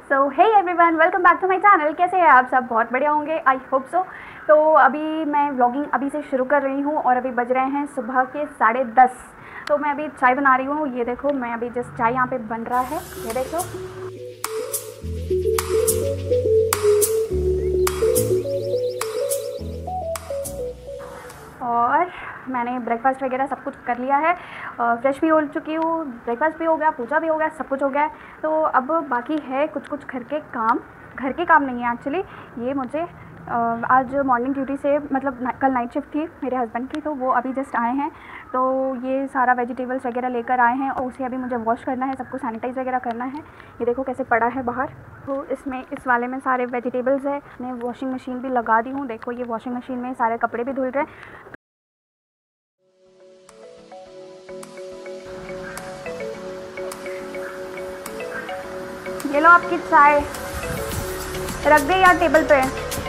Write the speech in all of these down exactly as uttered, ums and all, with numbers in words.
So hey everyone, welcome back to my channel. कैसे हैं आप सब? बहुत बढ़िया होंगे, आई होप सो। तो अभी मैं व्लॉगिंग अभी से शुरू कर रही हूँ और अभी बज रहे हैं सुबह के साढ़े दस। तो मैं अभी चाय बना रही हूँ। ये देखो, मैं अभी जस्ट चाय यहाँ पे बन रहा है, ये देखो। और मैंने ब्रेकफास्ट वगैरह सब कुछ कर लिया है, फ्रेश भी हो चुकी हूँ, ब्रेकफास्ट भी हो गया, पूजा भी हो गया, सब कुछ हो गया है। तो अब बाकी है कुछ कुछ घर के काम। घर के काम नहीं है एक्चुअली, ये मुझे आज मॉर्निंग ड्यूटी से, मतलब ना, कल नाइट शिफ्ट थी मेरे हस्बैंड की, तो वो अभी जस्ट आए हैं। तो ये सारा वेजिटेबल्स वगैरह लेकर आए हैं और उसे अभी मुझे वॉश करना है, सबको सैनिटाइज़ वगैरह करना है। ये देखो कैसे पड़ा है बाहर। तो इसमें इस वाले में सारे वेजिटेबल्स है। मैं वॉशिंग मशीन भी लगा दी हूँ। देखो ये वॉशिंग मशीन में सारे कपड़े भी धुल रहे हैं। ये लो आपकी चाय, रख दे यार टेबल पे।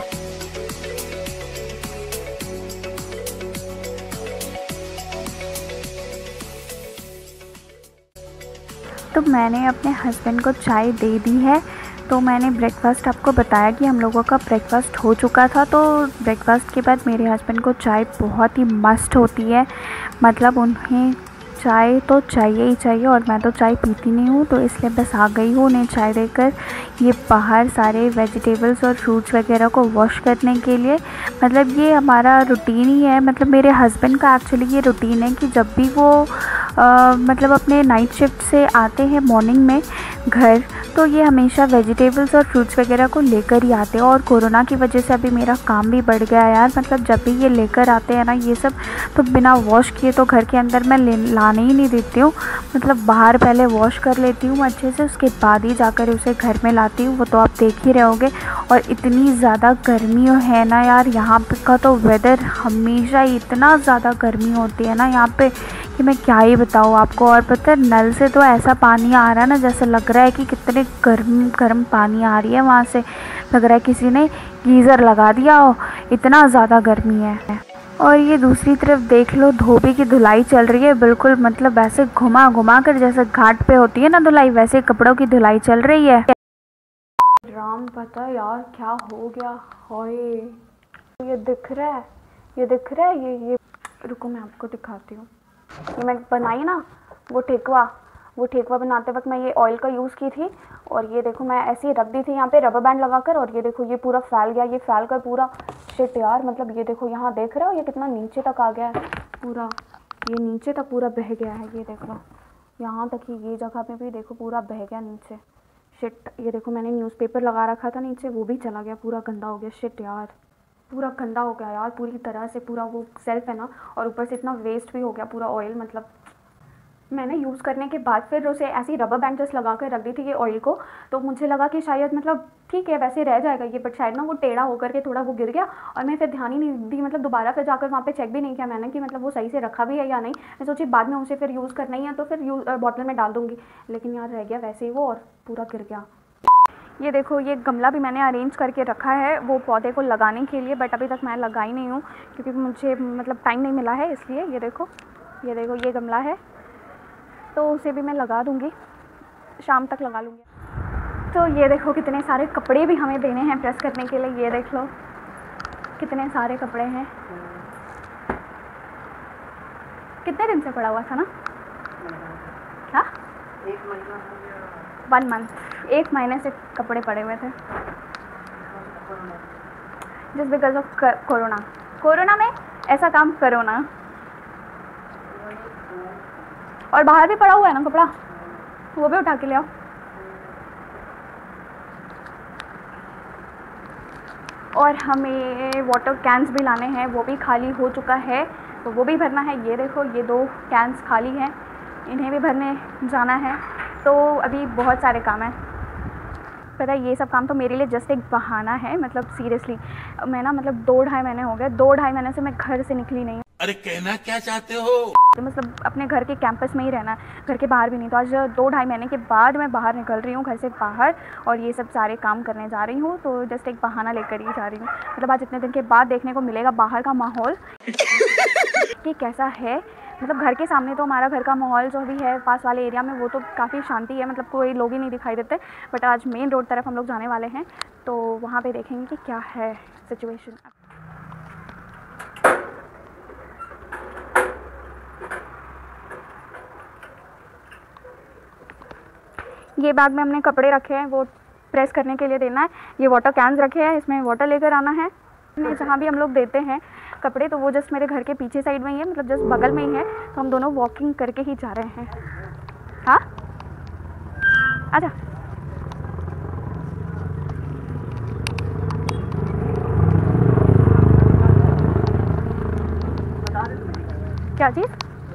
तो मैंने अपने हस्बैंड को चाय दे दी है। तो मैंने ब्रेकफास्ट आपको बताया कि हम लोगों का ब्रेकफास्ट हो चुका था। तो ब्रेकफास्ट के बाद मेरे हस्बैंड को चाय बहुत ही मस्त होती है, मतलब उन्हें चाय तो चाहिए ही चाहिए, और मैं तो चाय पीती नहीं हूँ, तो इसलिए बस आ गई हूँ उन्हें चाय देकर। ये बाहर सारे वेजिटेबल्स और फ्रूट्स वगैरह को वॉश करने के लिए, मतलब ये हमारा रूटीन ही है। मतलब मेरे हस्बैंड का एक्चुअली ये रूटीन है कि जब भी वो आ, मतलब अपने नाइट शिफ्ट से आते हैं मॉर्निंग में घर, तो ये हमेशा वेजिटेबल्स और फ्रूट्स वगैरह को लेकर ही आते हैं। और कोरोना की वजह से अभी मेरा काम भी बढ़ गया यार, मतलब जब भी ये लेकर आते हैं ना ये सब, तो बिना वॉश किए तो घर के अंदर मैं ले लाने ही नहीं देती हूँ। मतलब बाहर पहले वॉश कर लेती हूँ अच्छे से, उसके बाद ही जाकर उसे घर में लाती हूँ। वो तो आप देख ही रहे होगे। और इतनी ज़्यादा गर्मी है ना यार, यहाँ का तो वेदर हमेशा इतना ज़्यादा गर्मी होती है ना यहाँ पे कि मैं क्या ही बताऊँ आपको। और पता है, नल से तो ऐसा पानी आ रहा है ना, जैसे लग रहा है कि कितने गर्म गर्म पानी आ रही है वहाँ से, लग रहा है किसी ने गीज़र लगा दिया हो, इतना ज़्यादा गर्मी है। और ये दूसरी तरफ देख लो, धोबी की धुलाई चल रही है बिल्कुल, मतलब ऐसे घुमा घुमा कर, जैसे घाट पे होती है ना धुलाई, वैसे कपड़ों की धुलाई चल रही है। राम पता यार क्या हो गया। हाय, ये दिख रहा है, ये दिख रहा है, ये ये रुको मैं आपको दिखाती हूँ। ये मैं बनाई ना वो ठेकुआ, वो ठेकुआ बनाते वक्त मैं ये ऑयल का यूज़ की थी। और ये देखो मैं ऐसे ही रख दी थी यहाँ पे रबर बैंड लगाकर, और ये देखो ये पूरा फैल गया, ये फैल कर पूरा शिट यार, मतलब ये देखो यहाँ देख रहे हो ये कितना नीचे तक आ गया है पूरा, ये नीचे तक पूरा बह गया है। ये देखो यहाँ तक ही, ये जगह पे भी देखो पूरा बह गया नीचे, शिट। ये देखो मैंने न्यूज़पेपर लगा रखा था नीचे, वो भी चला गया, पूरा गंदा हो गया, शिट यार, पूरा गंदा हो गया यार पूरी तरह से। पूरा वो सेल्फ है ना, और ऊपर से इतना वेस्ट भी हो गया पूरा ऑयल। मतलब मैंने यूज़ करने के बाद फिर उसे ऐसी रबर बैंड जस्ट लगा कर रख दी थी ये ऑयल को। तो मुझे लगा कि शायद मतलब ठीक है वैसे रह जाएगा ये, बट शायद ना वो टेढ़ा होकर के थोड़ा वो गिर गया, और मैं फिर ध्यान ही नहीं दी, मतलब दोबारा फिर जाकर वहाँ पे चेक भी नहीं किया मैंने कि मतलब वो सही से रखा भी है या नहीं। मैं सोची बाद में उसे फिर यूज़ करना ही है तो फिर यूज़ बॉटल में डाल दूँगी, लेकिन यार रह गया वैसे ही वो, और पूरा गिर गया। ये देखो ये गमला भी मैंने अरेंज करके रखा है वो पौधे को लगाने के लिए, बट अभी तक मैं लगाई नहीं हूँ क्योंकि मुझे मतलब टाइम नहीं मिला है, इसलिए। ये देखो ये देखो ये गमला है, तो उसे भी मैं लगा दूँगी, शाम तक लगा लूँगी। तो ये देखो कितने सारे कपड़े भी हमें देने हैं प्रेस करने के लिए। ये देख लो कितने सारे कपड़े हैं, कितने दिन से पड़ा हुआ था ना, हाँ एक महीना वन मंथ, एक महीने से कपड़े पड़े हुए थे, just because of corona. Corona में ऐसा काम करो ना। और बाहर भी पड़ा हुआ है ना कपड़ा, वो भी उठा के ले आओ। और हमें वाटर कैंस भी लाने हैं, वो भी खाली हो चुका है, तो वो भी भरना है। ये देखो ये दो कैंस खाली हैं, इन्हें भी भरने जाना है। तो अभी बहुत सारे काम हैं। पता है ये सब काम तो मेरे लिए जस्ट एक बहाना है, मतलब सीरियसली मैं ना, मतलब दो ढाई महीने हो गए, दो ढाई महीने से मैं घर से निकली नहीं हूँ। अरे कहना क्या चाहते हो? तो मतलब अपने घर के कैंपस में ही रहना, घर के बाहर भी नहीं। तो आज दो ढाई महीने के बाद मैं बाहर निकल रही हूँ घर से बाहर, और ये सब सारे काम करने जा रही हूँ। तो जस्ट एक बहाना लेकर ही जा रही हूँ, मतलब आज इतने दिन के बाद देखने को मिलेगा बाहर का माहौल कि कैसा है। मतलब घर के सामने तो हमारा घर का माहौल जो भी है पास वाले एरिया में वो तो काफ़ी शांति है, मतलब कोई लोग ही नहीं दिखाई देते। बट आज मेन रोड तरफ हम लोग जाने वाले हैं तो वहाँ पे देखेंगे कि क्या है सिचुएशन। ये बैग में हमने कपड़े रखे हैं, वो प्रेस करने के लिए देना है। ये वाटर कैंस रखे हैं, इसमें वाटर लेकर आना है। जहाँ भी हम लोग देते हैं कपड़े तो वो जस्ट मेरे घर के पीछे साइड में ही है, मतलब जस्ट बगल में ही है, तो हम दोनों वॉकिंग करके ही जा रहे हैं। हाँ आजा। क्या चीज़?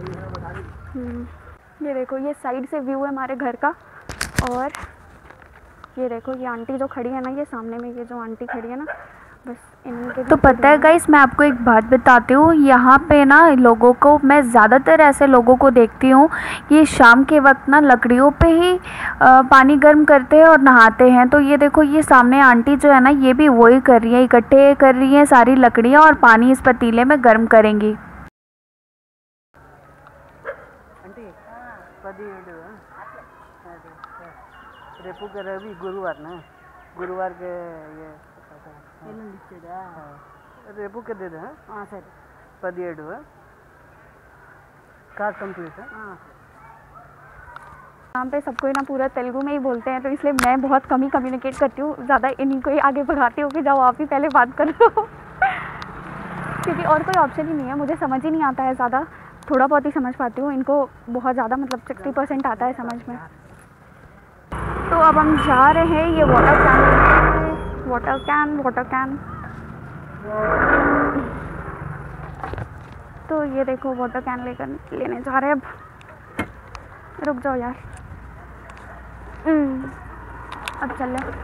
ये देखो ये साइड से व्यू है हमारे घर का, और ये देखो ये आंटी जो खड़ी है ना, ये सामने में ये जो आंटी खड़ी है ना, बस इनके तो पता है गाइस, मैं आपको एक बात बताती हूँ। यहाँ पे ना लोगों को, मैं ज़्यादातर ऐसे लोगों को देखती हूँ कि शाम के वक्त ना लकड़ियों पे ही आ, पानी गर्म करते हैं और नहाते हैं। तो ये देखो ये सामने आंटी जो है ना, ये भी वही कर रही है, इकट्ठे कर रही हैं सारी लकड़ियाँ और पानी इस पतीले में गर्म करेंगी। రేపు రవి గురువాर ना गुरुवार के ये రేపు के दे हैं। हाँ सर पदिहेडु कार्ड कंप्लीट है। यहाँ पे सबको ना पूरा तेलुगु में ही बोलते हैं, तो इसलिए मैं बहुत कम ही कम्युनिकेट करती हूँ, ज़्यादा इन्हीं को ही आगे भगाती हूँ कि जाओ आप ही पहले बात कर लो क्योंकि और कोई ऑप्शन ही नहीं है। मुझे समझ ही नहीं आता है ज़्यादा, थोड़ा बहुत ही समझ पाती हूँ, इनको बहुत ज़्यादा मतलब सिक्सटी परसेंट आता है समझ में। तो अब हम जा रहे हैं, ये water can water can water can तो ये देखो वाटर कैन लेकर लेने जा रहे हैं। अब रुक जाओ यार, अब चल रहे।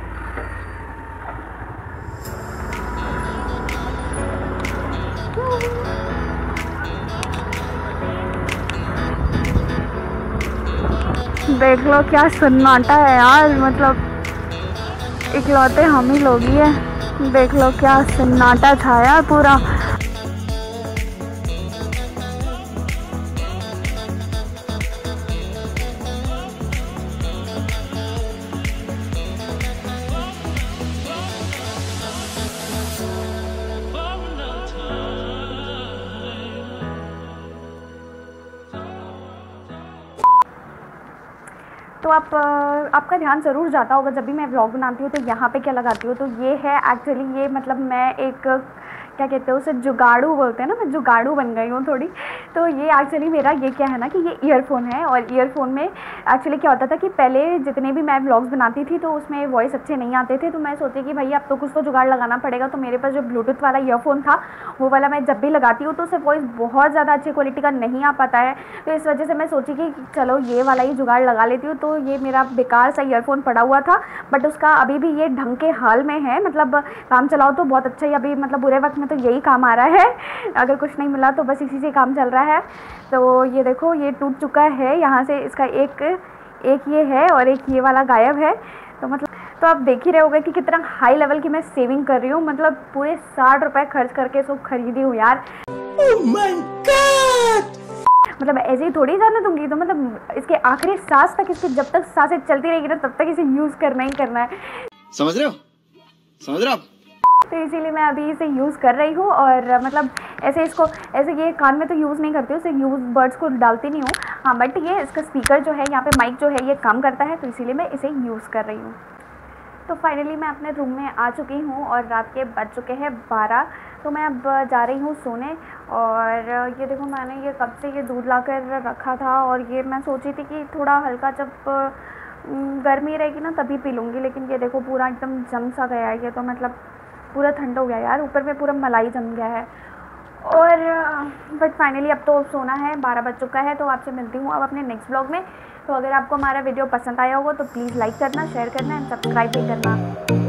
देख लो क्या सन्नाटा है यार, मतलब इकलौते हम ही लोग ही हैं। देख लो क्या सन्नाटा छाया पूरा। तो आप आपका ध्यान ज़रूर जाता होगा जब भी मैं व्लॉग बनाती हूँ तो यहाँ पे क्या लगाती हूँ। तो ये है एक्चुअली, ये मतलब मैं एक क्या कहते हैं उसे, जुगाड़ू बोलते हैं ना, मैं जुगाड़ू बन गई हूँ थोड़ी। तो ये एक्चुअली मेरा ये क्या है ना कि ये ईयरफोन है, और ईयरफोन में एक्चुअली क्या होता था कि पहले जितने भी मैं व्लॉग्स बनाती थी तो उसमें वॉइस अच्छे नहीं आते थे। तो मैं सोची कि भाई अब तो कुछ तो जुगाड़ लगाना पड़ेगा। तो मेरे पास जो ब्लूटूथ वाला ईयरफोन था वो वाला मैं जब भी लगाती हूँ तो उससे वॉइस बहुत ज़्यादा अच्छी क्वालिटी का नहीं आ पाता है। तो इस वजह से मैं सोची कि चलो ये वाला ही जुगाड़ लगा लेती हूँ। तो ये मेरा बेकार सा ईयरफोन पड़ा हुआ था, बट उसका अभी भी ये ढंग के हाल में है, मतलब काम चलाओ तो बहुत अच्छा ही, अभी मतलब बुरे वक्त में तो यही काम आ रहा है। अगर कुछ नहीं मिला तो बस इसी से काम चल रहा है। तो ये देखो ये टूट चुका है यहाँ से, इसका एक एक ये है और एक ये वाला गायब है। तो मतलब तो आप देख ही रहे होगे कि कितना हाई लेवल की मैं सेविंग कर रही हूँ, मतलब पूरे साठ रुपए खर्च करके इसको खरीदी हूँ यार। Oh my God! मतलब ऐसे ही थोड़ी जाने दूंगी, तो मतलब इसके आखिरी सांस तक, इसकी जब तक सांसें चलती रहेगी ना तब तक इसे यूज़ करना ही करना है। समझ रहे हो समझ रहे हो आप? तो इसीलिए मैं अभी इसे यूज़ कर रही हूँ। और मतलब ऐसे इसको ऐसे ये कान में तो यूज़ नहीं करती हूँ, इसे यूज़ बर्ड्स को डालती नहीं हूँ। हाँ बट ये इसका स्पीकर जो है यहाँ पे माइक जो है ये काम करता है, तो इसीलिए मैं इसे यूज़ कर रही हूँ। तो फाइनली मैं अपने रूम में आ चुकी हूँ और रात के बज चुके हैं बारह। तो मैं अब जा रही हूँ सोने। और ये देखो मैंने ये कब से ये दूध ला कर रखा था, और ये मैं सोची थी कि थोड़ा हल्का जब गर्मी रहेगी ना तभी पी लूँगी, लेकिन ये देखो पूरा एकदम जम सा गया है ये, तो मतलब पूरा ठंडा हो गया यार, ऊपर में पूरा मलाई जम गया है। और बट फाइनली अब तो सोना है, बारह बज चुका है। तो आपसे मिलती हूँ अब अपने नेक्स्ट ब्लॉग में। तो अगर आपको हमारा वीडियो पसंद आया होगा तो प्लीज़ लाइक करना, शेयर करना एंड सब्सक्राइब भी करना।